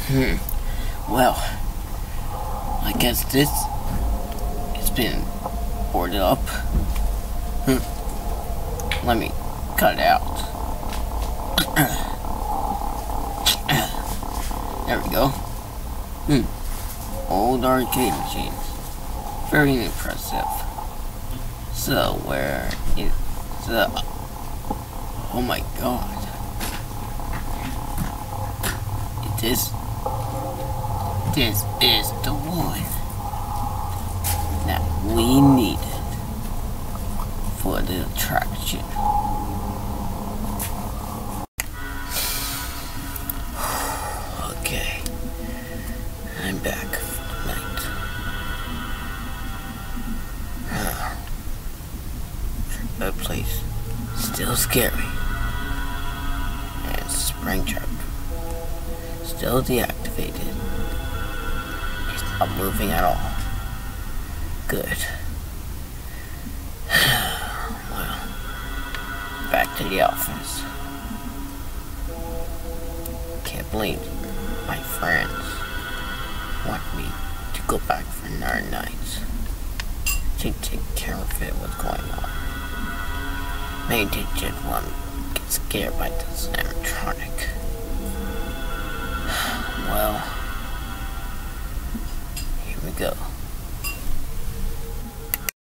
Well, I guess this has been boarded up. Let me cut it out. There we go. Old arcade machine. Very impressive. So, where is the... Oh my god. This is the one that we needed for the attraction. Okay, I'm back for the night. That place still scary, and Springtrap still deactivated. He's not moving at all. Good. Well, back to the office. Can't believe my friends want me to go back for another night to take care of it, what's going on. Maybe they just want to get scared by this animatronic. Well, here we go.